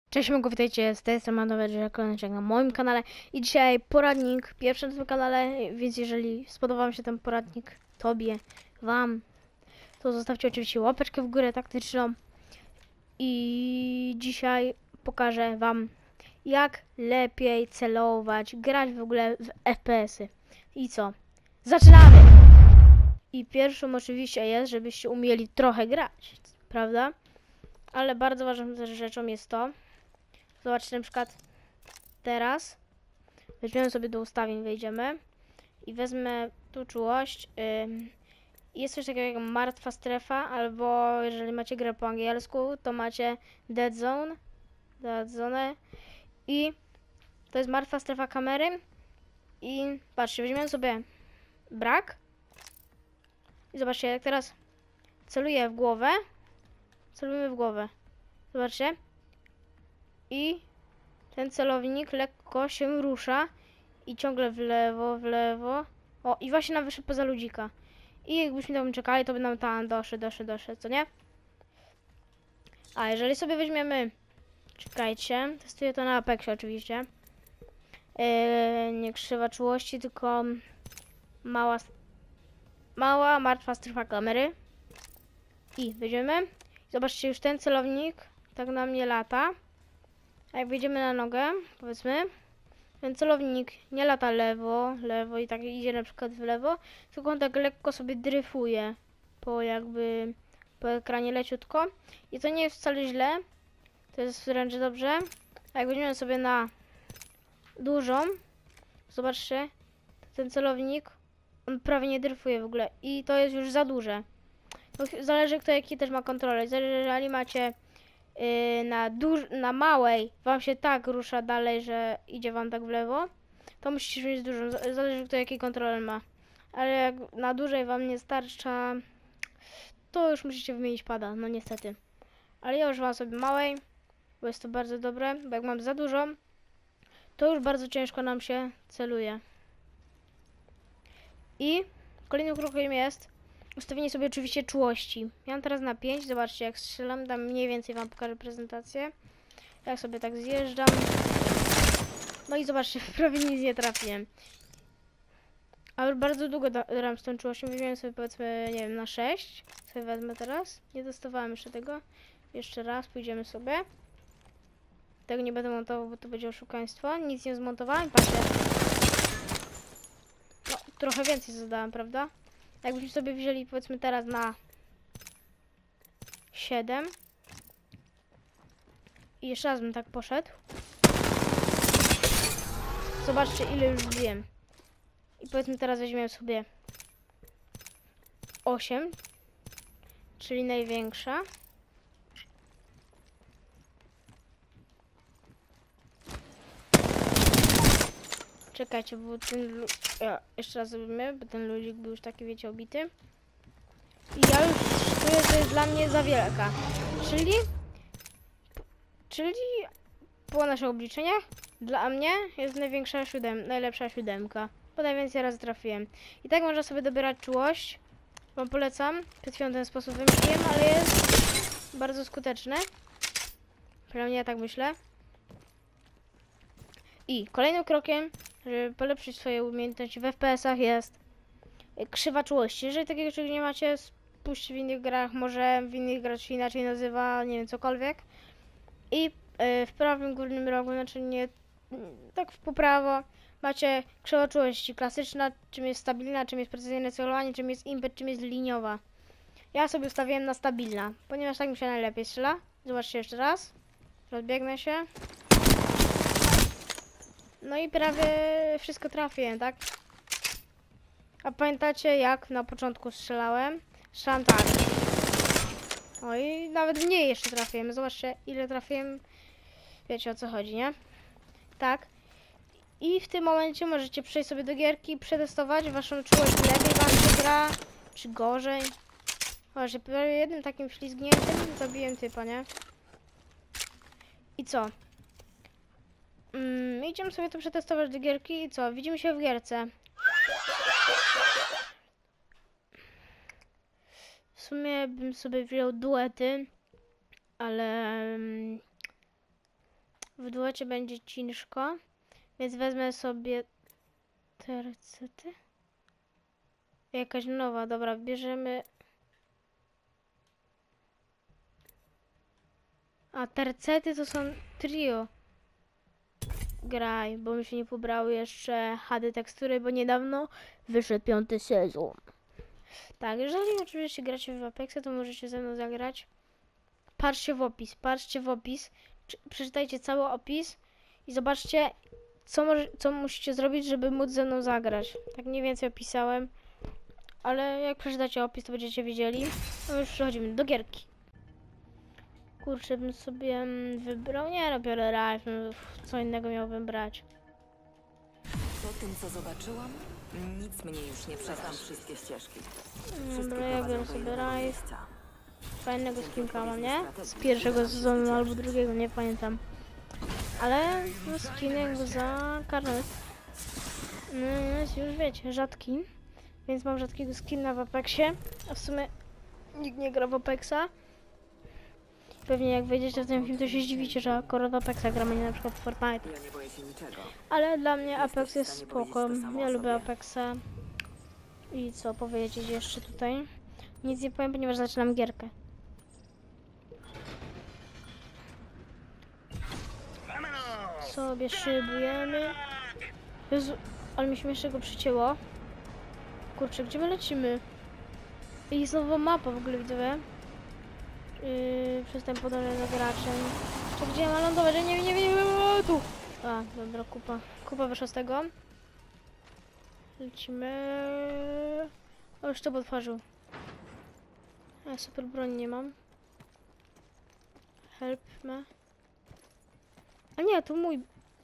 Cześć, mogę witajcie, z tej strony Manower, na moim kanale i dzisiaj poradnik, pierwszy na tym kanale, więc jeżeli spodobał mi się ten poradnik tobie, wam, to zostawcie oczywiście łapeczkę w górę taktyczną i dzisiaj pokażę wam, jak lepiej celować, grać w ogóle w FPS-y. I co? Zaczynamy! I pierwszą oczywiście jest, żebyście umieli trochę grać, prawda? Ale bardzo ważną też rzeczą jest to, zobaczcie na przykład teraz. Weźmiemy sobie do ustawień, wejdziemy i wezmę tu czułość. Jest coś takiego jak martwa strefa, albo jeżeli macie grę po angielsku, to macie dead zone. Dead zone. I to jest martwa strefa kamery. I patrzcie, weźmiemy sobie brak. I zobaczcie, jak teraz celuję w głowę. Celujemy w głowę. Zobaczcie. I ten celownik lekko się rusza. I ciągle w lewo, w lewo. O, i właśnie nam wyszedł poza ludzika. I jakbyśmy tam czekali, to by nam tam doszedł, co nie? A jeżeli sobie weźmiemy... Czekajcie, testuję to na Apexie oczywiście. Nie krzywa czułości, tylko mała, martwa strefa kamery. I wyjdziemy. Zobaczcie, już ten celownik tak na mnie lata. A jak wejdziemy na nogę, powiedzmy, ten celownik nie lata lewo, lewo i tak idzie na przykład w lewo, tylko on tak lekko sobie dryfuje po ekranie leciutko. I to nie jest wcale źle, to jest wręcz dobrze. A jak weźmiemy sobie na dużą, zobaczcie, ten celownik, on prawie nie dryfuje w ogóle i to jest już za duże. Zależy kto jaki też ma kontrolę. Jeżeli macie na małej wam się tak rusza dalej, że idzie wam tak w lewo, to musicie mieć dużą. Zależy kto jaki kontroler ma. Ale jak na dużej wam nie starcza, to już musicie wymienić pada, no niestety. Ale ja używam sobie małej, bo jest to bardzo dobre, bo jak mam za dużą, to już bardzo ciężko nam się celuje. I kolejnym krokiem jest ustawienie sobie oczywiście czułości. Ja mam teraz na 5, zobaczcie jak strzelam, tam mniej więcej wam pokażę prezentację. Jak sobie tak zjeżdżam. No i zobaczcie, prawie nic nie trafiłem. Ale bardzo długo gram z tą czułością, wymieniłem sobie powiedzmy, nie wiem, na 6. Sobie wezmę teraz. Nie testowałem jeszcze tego. Jeszcze raz, pójdziemy sobie. Tego nie będę montował, bo to będzie oszukaństwo. Nic nie zmontowałem, patrzcie. No, trochę więcej zadałem, prawda? Jakbyśmy sobie wzięli powiedzmy teraz na 7. I jeszcze raz bym tak poszedł. Zobaczcie ile już wiem. I powiedzmy teraz weźmiemy sobie 8. Czyli największa. Czekajcie, bo ten... Ja, jeszcze raz zrobimy, bo ten ludzik był już taki, wiecie, obity. I ja już czuję, że jest dla mnie za wielka. Czyli po naszych obliczeniach dla mnie jest najlepsza siódemka. Bo najwięcej razy trafiłem. I tak można sobie dobierać czułość. Wam polecam. Przed chwilą ten sposób wymyśliłem, ale jest bardzo skuteczny. Przynajmniej ja tak myślę. I kolejnym krokiem, żeby polepszyć swoje umiejętności w FPS-ach jest krzywa czułości. Jeżeli takiego czegoś nie macie, spójrzcie w innych grach, może w innych grach się inaczej nazywa, nie wiem, cokolwiek. I w prawym górnym rogu, znaczy nie, tak po prawo, macie krzywa czułości klasyczna, czym jest stabilna, czym jest precyzyjne celowanie, czym jest impet, czym jest liniowa. Ja sobie ustawiłem na stabilna, ponieważ tak mi się najlepiej strzela. Zobaczcie jeszcze raz. Rozbiegnę się. No i prawie wszystko trafiłem, tak? A pamiętacie jak na początku strzelałem? Strzelam tak. O i nawet mniej jeszcze trafiłem. Zobaczcie ile trafiłem. Wiecie o co chodzi, nie? Tak. I w tym momencie możecie przejść sobie do gierki, przetestować waszą czułość. Lepiej wam się gra, czy gorzej. O, że prawie jednym takim ślizgnięciem zabiłem typa, nie? I co? Idziemy sobie to przetestować do gierki i co? Widzimy się w gierce. W sumie bym sobie wziął duety, ale w duecie będzie ciężko, więc wezmę sobie tercety. Jakaś nowa, dobra, bierzemy. A tercety to są trio. Graj, bo mi się nie pobrały jeszcze HD tekstury, bo niedawno wyszedł 5. sezon. Tak, jeżeli oczywiście gracie w Apexa, to możecie ze mną zagrać. Patrzcie w opis, przeczytajcie cały opis i zobaczcie, co musicie zrobić, żeby móc ze mną zagrać. Tak mniej więcej opisałem, ale jak przeczytacie opis, to będziecie wiedzieli. No już przechodzimy do gierki. Kurczę, bym sobie wybrał, nie no, biorę Rife, no, co innego miałbym brać. Po tym, co zobaczyłam, nic mnie już nie przeznam wszystkie ścieżki. Dobra, ja biorę sobie Rife. Fajnego skinka mam, nie? Z pierwszego sezonu albo drugiego, nie pamiętam. Ale no, skin jakby za karnet. No jest już, wiecie, rzadki. Więc mam rzadkiego skina w Apexie. A w sumie nikt nie gra w Apexa. Pewnie jak wejdziecie w ten film, to się zdziwicie, że akurat w Apexa gramy, nie na przykład w Fortnite. Ja nie boję się niczego. Ale dla mnie Apex jest spoko. Ja lubię Apexa. I co powiedzieć jeszcze tutaj? Nic nie powiem, ponieważ zaczynam gierkę. Sobie szybujemy. Jezu, ale mi śmiesznie go przycięło. Kurczę, gdzie my lecimy? I znowu mapa w ogóle, widzowie. Przez ten podążę za graczem. Czy gdzie ja mam lądować? Ja nie wiem, tu! A, dobra, kupa wyszła z tego. Lecimy. O, już to otworzył. Ja super broń nie mam. Help me. A nie, to mój.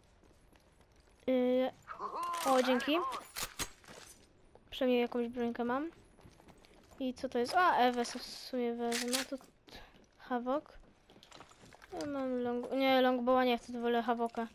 O, dzięki. Przynajmniej jakąś brońkę mam. I co to jest? A, Ewę w sumie wezmę. To Havok. Ja mam nie, longbowa nie chcę, to wolę Havoka.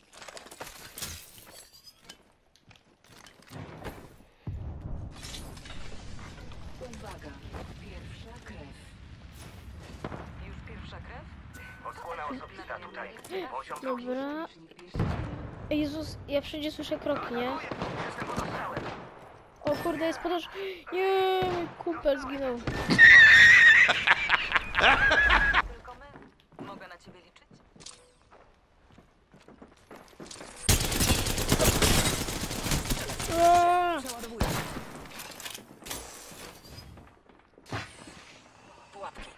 Uwaga, pierwsza krew. Już pierwsza krew? Odsłona osobista tutaj. Poziom Dobra. Jezus, ja wszędzie słyszę kroki, nie? Jestem pod ostrzałem. O kurde, jest podróż. Nie, mój kumpel zginął. Tylko my. Mogę na ciebie liczyć? Aaa! Przeładowuję. Pułapki.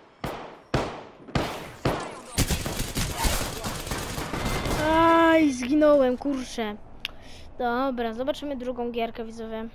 Aj, zginąłem, kurczę. Dobra, zobaczymy drugą gierkę, widzowie.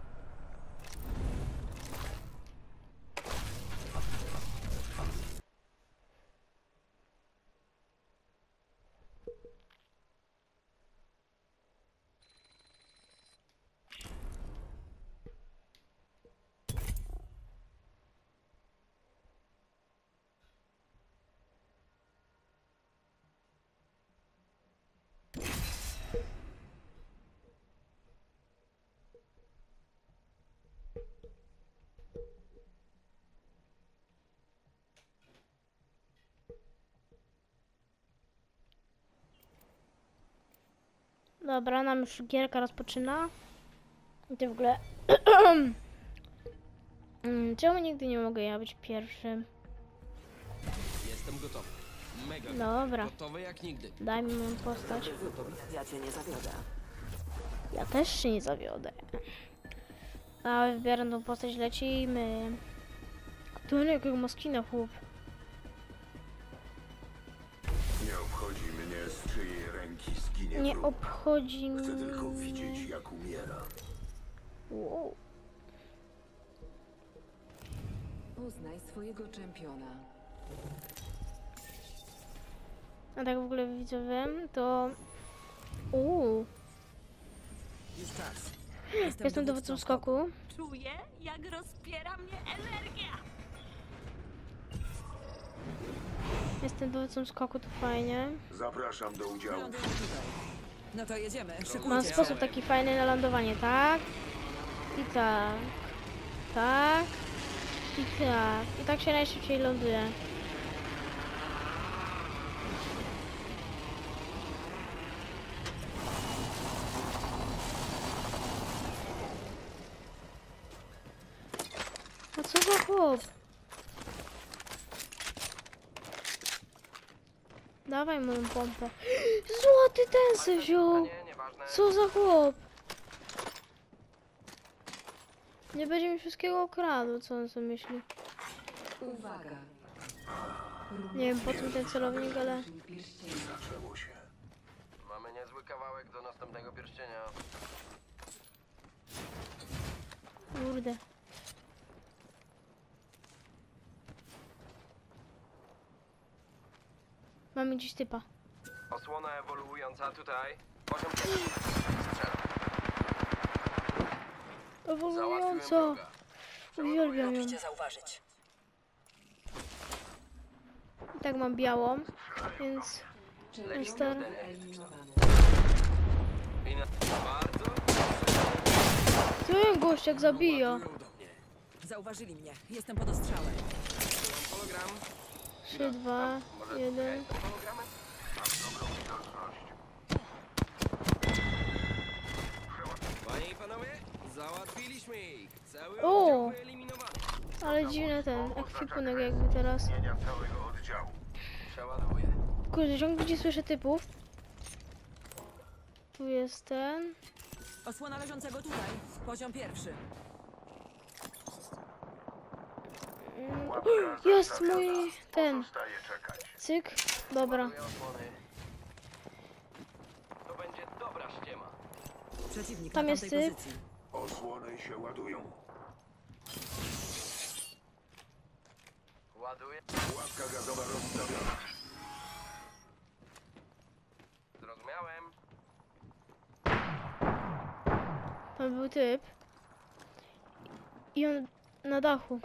Dobra, nam już gierka rozpoczyna. I to w ogóle... Czemu nigdy nie mogę ja być pierwszym? Jestem gotowy. Mega Dobra, gotowy jak nigdy. daj mi moją postać. Wybór. Ja cię nie zawiodę. Ja też się nie zawiodę. A wybieram tą postać, lecimy. Tu jakiego moskina chłop. Nie obchodzi mnie, z czyjej ręki zginie Nie wróg. obchodzi mnie. Chcę tylko widzieć, jak umiera. Wow. Poznaj swojego czempiona. A tak w ogóle widzowie, to... Już czas. Jestem dowódcą skoku. Czuję, jak rozpiera mnie energia. Jestem dowódcą skoku, to fajnie. Zapraszam do udziału. Ląduję tutaj. No to jedziemy. Mam Szykujcie sposób się. taki fajny na lądowanie, tak? I tak. Tak. I tak. I tak się najszybciej ląduje. chłop? Dawaj moją pompę. Złoty ten se wziął. Nie, nieważne. Co za chłop? Nie będzie mi wszystkiego okradł, co on sobie myśli. Uwaga. Nie wiem po co ten celownik, ale... Zaczęło się. Mamy niezły kawałek do następnego pierścienia. Kurde. Mamy gdzieś typa. Osłona ewoluująca tutaj. Poziom pierwszy. Strzelam. Ewoluująco. Uwielbiam ją. zauważyć. I tak mam białą, więc... Star... I na... Bardzo. Co ten gościak zabija? Ładują do mnie. Zauważyli mnie. Jestem pod ostrzałem. Hologram. 3, 2, 1. Hologramem? Panie i panowie, załatwiliśmy ich. Cały O! oddział wyeliminowany. Ale dziwny ten ekwipunek jakby teraz. Zmienia całego oddziału. Przeładuję. Kurde, ciągle gdzie słyszę typów. Tu jest ten. Osłona leżącego tutaj. Poziom pierwszy. Jest mój ten. Zostaje czekać. Cyk. Dobra. Ładuję osłony. To będzie dobra ściema. Przeciwnik Tam na jest tamtej typ. pozycji. Osłony się ładują. Ładuję. Pułapka gazowa rozstawiona. Zrozumiałem. Tam był typ. I on na dachu.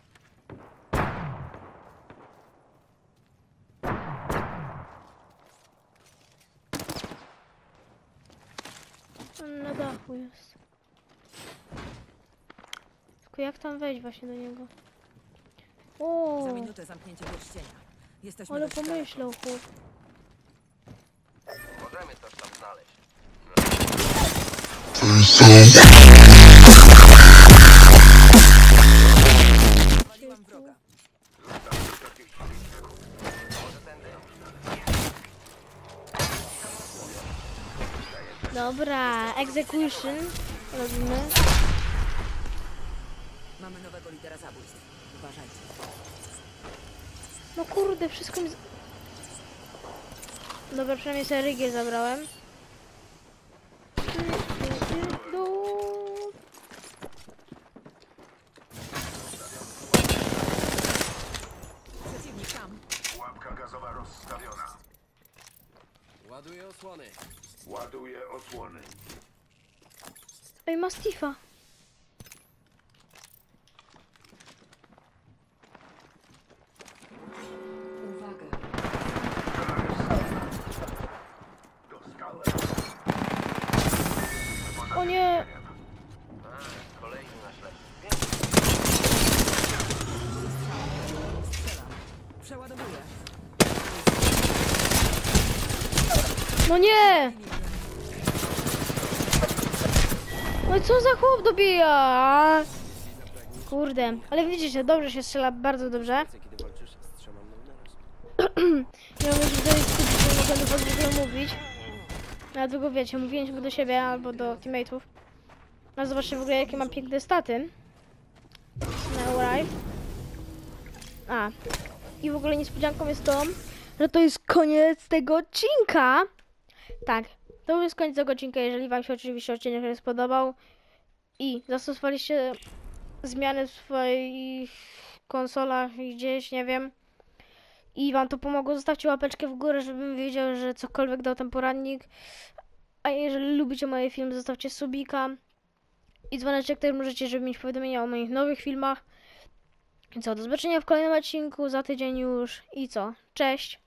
On na dachu jest. Tylko jak tam wejść właśnie do niego? O, Za minutę zamknięcie pierścienia. Jesteśmy ale dość daleko. pomyślał chłop. Możemy coś tam znaleźć. Waliłam wroga. Może tędy? Dobra, execution robimy. Mamy nowego lidera zabójstw. Uważajcie. No kurde, wszystko mi... Dobra, przynajmniej sobie rygiel zabrałem. Przeciwnik tam. Pułapka gazowa rozstawiona. Ładuję osłony. Ładuję osłony. Ej, Mastifa. Uwaga. Dostałem. O nie! Kolejny na ślep. Strzelam. Przeładowuję. No nie! No i co za chłop dobija? Kurde, ale widzicie, dobrze się strzela, bardzo dobrze. Kiedy walczysz z 3 mną naraz. Nie mam już tutaj skupić, nie mogę do tego mówić. Ja długo wiecie, mówiliśmy do siebie albo do teammate'ów. A zobaczcie w ogóle jakie mam piękne staty. Na Arrive. A. I w ogóle niespodzianką jest to, że to jest koniec tego odcinka. Tak, to już jest koniec tego odcinka, jeżeli wam się oczywiście odcinek nie spodobał i zastosowaliście zmiany w swoich konsolach i gdzieś, nie wiem, i wam to pomogło, zostawcie łapeczkę w górę, żebym wiedział, że cokolwiek dał ten poradnik. A jeżeli lubicie moje filmy, zostawcie subika i dzwoneczek też możecie, żeby mieć powiadomienia o moich nowych filmach. I co, do zobaczenia w kolejnym odcinku za tydzień już i co, cześć!